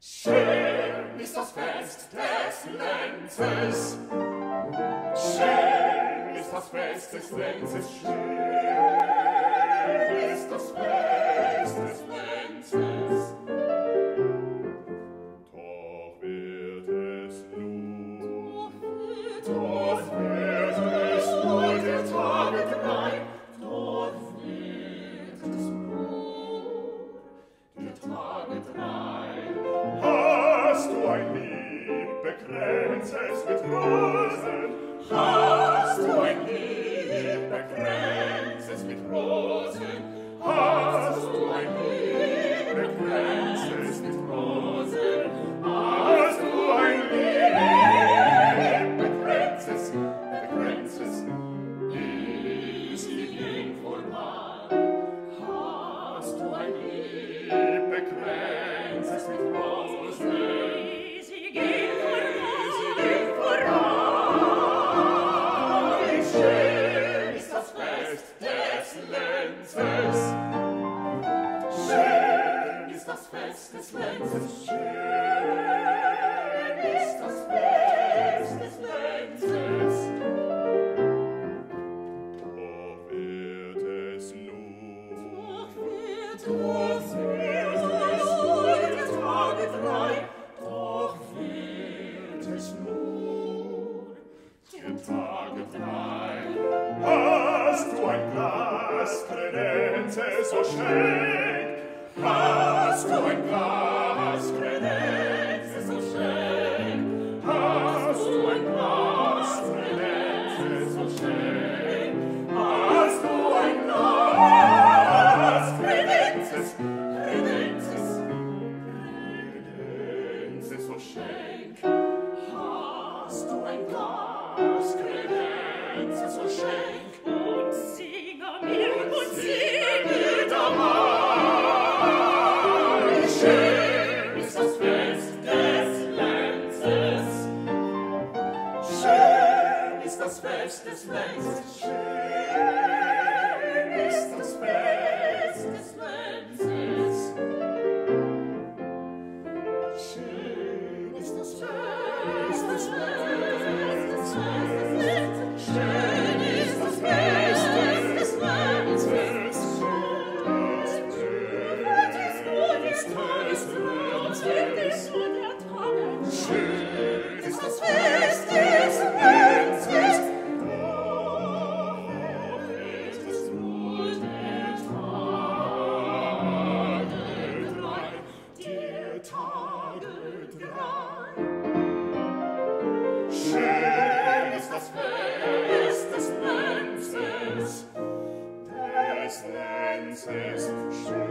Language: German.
Schön ist das Fest des Lenzes. Schön ist das Fest des Lenzes. Schön ist das Fest des Lenzes. Doch wird es nur der Tage drei. Doch wird es nur der Tage drei. Hast du ein Lieb bekränztes mit Rosen? Hast du ein Lieb bekränztes mit Rosen? Hast du ein Lieb bekränztes mit Rosen? Hast du ein Lieb bekränztes, ist die Jungfrau mal? Hast du ein Lieb bekränztes mit Rosen? Sie geht voran. Schön ist das Fest des Lenzes. Schön ist das Fest des Lenzes. Schön ist das Fest des Lenzes. Doch wird es nur der Tage drei. Doch wird es nur der Tage drei. Hast du ein Glas Kredenzes, so schenk. Hast du ein Glas Kredenzes, so schenk. Hast du ein Glas Kredenzes, so schenk. Hast du ein Glas Kredenzes, so schenk. Hast du ein Glas Kredenzes, so schenk. Und singe mir dabei. Schön ist das Fest des Lenzes. Schön ist das Fest des Lenzes. Schön ist das Fest des Lenzes. Schön ist das Fest des Lenzes. Schön ist das Fest des Lenzes. Schön ist das Fest des Lenzes. Doch ist es nur der Tage drei. Schön ist das Fest des Lenzes. Schön